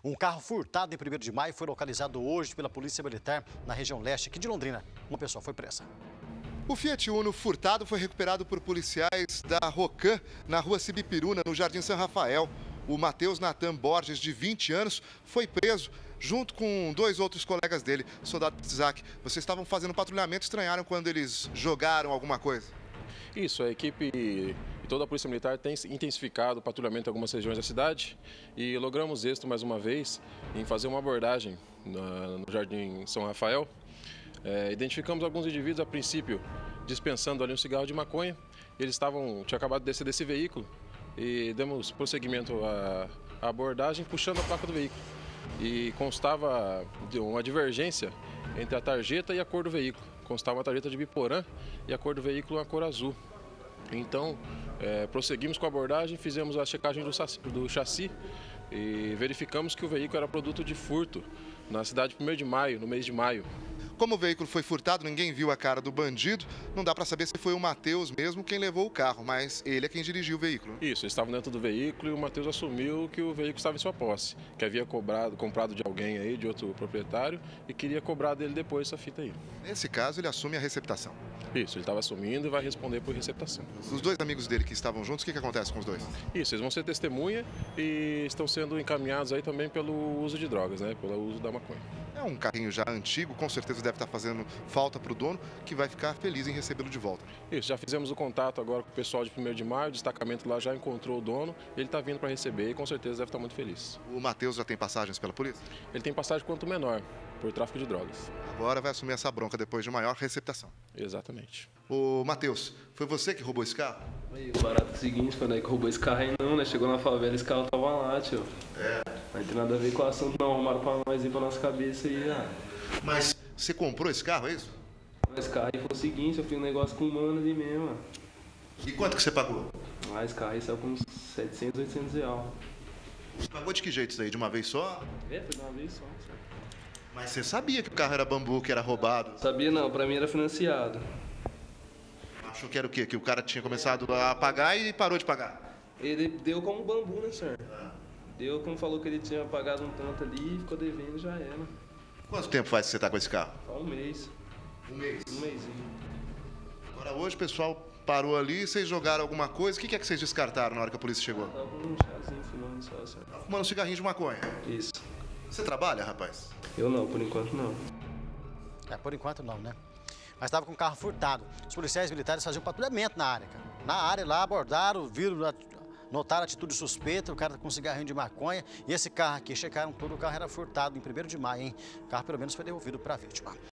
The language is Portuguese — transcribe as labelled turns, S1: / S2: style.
S1: Um carro furtado em 1º de maio foi localizado hoje pela Polícia Militar na região leste aqui de Londrina. Uma pessoa foi presa.
S2: O Fiat Uno furtado foi recuperado por policiais da Rocan, na rua Sibipiruna, no Jardim São Rafael. O Matheus Natan Borges, de 20 anos, foi preso junto com 2 outros colegas dele. Soldado Isaac, vocês estavam fazendo patrulhamento, estranharam quando eles jogaram alguma coisa?
S3: Isso, a equipe e toda a Polícia Militar tem intensificado o patrulhamento em algumas regiões da cidade e logramos êxito mais uma vez em fazer uma abordagem no Jardim São Rafael. Identificamos alguns indivíduos, a princípio, dispensando ali um cigarro de maconha. Eles tinham acabado de descer desse veículo e demos prosseguimento à abordagem, puxando a placa do veículo. E constava de uma divergência entre a tarjeta e a cor do veículo. Constava uma tarjeta de Biporã e a cor do veículo uma cor azul. Então, prosseguimos com a abordagem, fizemos a checagem do chassi e verificamos que o veículo era produto de furto na cidade de 1º de maio, no mês de maio.
S2: Como o veículo foi furtado, ninguém viu a cara do bandido. Não dá para saber se foi o Matheus mesmo quem levou o carro, mas ele é quem dirigiu o veículo.
S3: Isso, eles estavam dentro do veículo e o Matheus assumiu que o veículo estava em sua posse, que havia comprado de alguém aí, de outro proprietário, e queria cobrar dele depois essa fita aí.
S2: Nesse caso, ele assume a receptação.
S3: Isso, ele estava assumindo e vai responder por receptação.
S2: Os 2 amigos dele que estavam juntos, o que acontece com os 2?
S3: Isso, eles vão ser testemunha e estão sendo encaminhados aí também pelo uso de drogas, né? Pelo uso da maconha.
S2: É um carrinho já antigo, com certeza deve estar fazendo falta para o dono, que vai ficar feliz em recebê-lo de volta.
S3: Isso, já fizemos o contato agora com o pessoal de 1º de maio, o destacamento lá já encontrou o dono, ele está vindo para receber e com certeza deve estar muito feliz.
S2: O Matheus já tem passagens pela polícia?
S3: Ele tem passagem quanto menor, por tráfico de drogas.
S2: Agora vai assumir essa bronca depois de maior receptação.
S3: Exatamente.
S2: Ô Matheus, foi você que roubou esse carro?
S4: Aí, o barato é o seguinte, quando é que roubou esse carro aí não, né? Chegou na favela, esse carro tava lá, tio. Não tem nada a ver com o assunto não, arrumaram pra nós ir pra nossa cabeça aí,
S2: Mas você comprou esse carro, é isso?
S4: Esse carro aí foi o seguinte, eu fiz um negócio com o mano ali mesmo,
S2: E quanto que você pagou?
S4: Esse carro aí saiu com uns 700, 800 reais.
S2: Pagou de que jeito isso aí? De uma vez só?
S4: Foi de uma vez só.
S2: Mas você sabia que o carro era bambu, que era roubado?
S4: Sabia não, pra mim era financiado.
S2: Achou que era o quê? Que o cara tinha começado a pagar e parou de pagar?
S4: Ele deu como bambu, né, senhor? Deu como falou que ele tinha pagado um tanto ali, ficou devendo, já era.
S2: Quanto tempo faz que você tá com esse carro?
S4: Só um mês.
S2: Um mês?
S4: Um mêsinho.
S2: Agora hoje o pessoal parou ali, vocês jogaram alguma coisa. O que é que vocês descartaram na hora que a polícia chegou?
S4: Tava com um chazinho fumando só, senhor.
S2: Tava fumando um cigarrinho de maconha.
S4: Isso.
S2: Você trabalha, rapaz?
S4: Eu não, por enquanto não.
S1: Por enquanto não, né? Mas estava com um carro furtado. Os policiais militares faziam patrulhamento na área, cara. Na área lá, abordaram, viram, notaram a atitude suspeita, o cara com um cigarrinho de maconha. E esse carro aqui, checaram tudo, o carro era furtado em 1º de maio, hein? O carro pelo menos foi devolvido para a vítima.